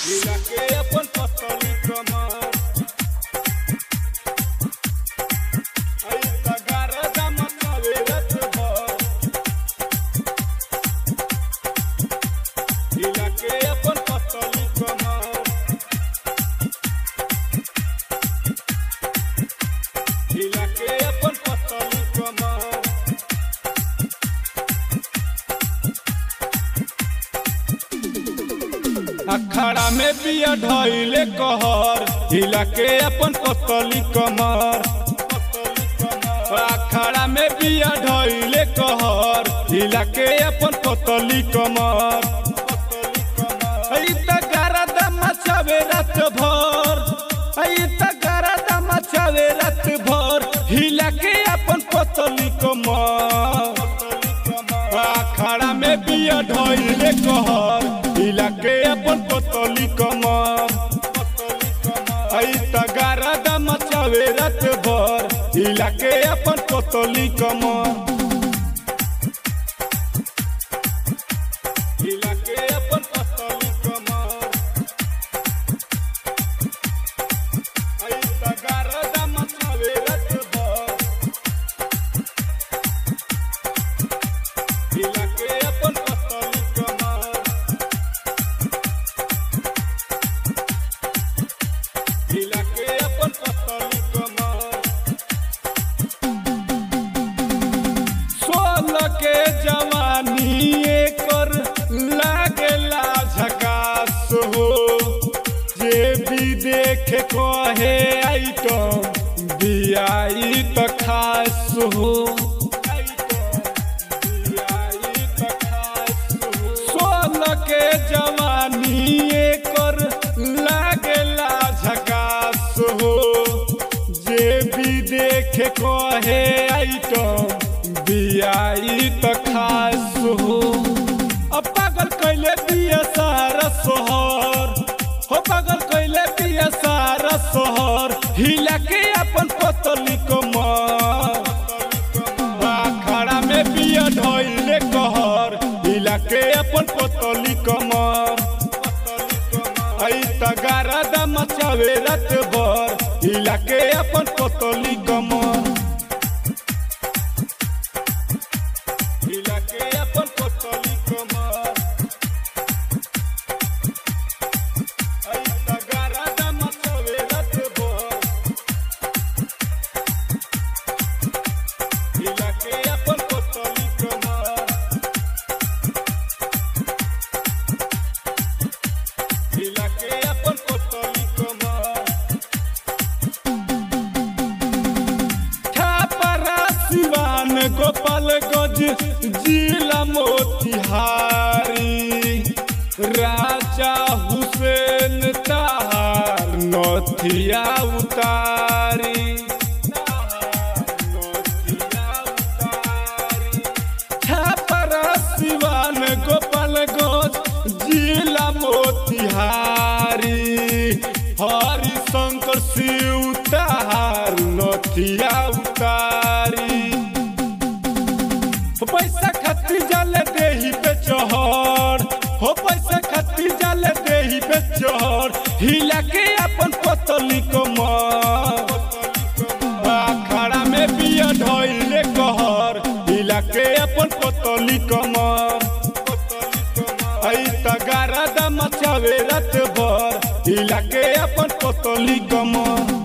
हिला के अपन पतली कमर आई तगार दम सवेरत भर हिला के अपन पतली कमर हिला के अपन पतली कमर अखाड़ा में बिया ढाइले कहर हिला के अपन पतली कमर अखाड़ा में बिया ढाइले कहर हिला के अपन पतली कमर आई तगारा दम छावे रात भर आई तगारा दम छावे रात भर हिला के अपन पतली कमर अखाड़ा में बिया ढाइले कहर हिला के अपन पतली कमर आई तगारा दम छावे रात भर हिला के अपन पतली कमर हिला के अपन पतली कमर आई तगारा दम छावे रात भर हिला के अपन पतली कमर हिला के अपन पतली कमर 16 के जवानी एकर लागेला झकास हो जे भी देखे कहे आइटम बियाई त खास हो 16 के जवानी एकर लागेला झकास हो जे भी देखे कहे आइटम बियाई त खास हो अब पागल कैले बिया सारा शहर हो पागल कैले बिया सारा शहर हिला के अपन पतली कमर अखाड़ा में बिया ढाइले कहर हिला के अपन पतली कमर आई तगारा दम छावे रात भर हिला के अपन पतली कमर हिला के अपन पतली कमर आई तगारा दम छावे रात भर हिला के अपन पतली कमर हिला के अपन पतली कमर छापरा सिवान गोपालगंज जिला मोतिहारी राजा हुसैन ताहार नथिया उतारी छापरा सिवान गोपालगंज जिला मोतिहारी हरिशंकर शिव ताहार नथिया उतारी पैसा खत्ती जाले देही पे चढ़ हो पैसा खत्ती जाले देही पे चढ़ हिला के अपन पतली कमर अखाड़ा में बिया ढाइले कहर हिला के अपन पतली कमर आई तगारा दम छावे रात भर हिला के अपन पतली कमर।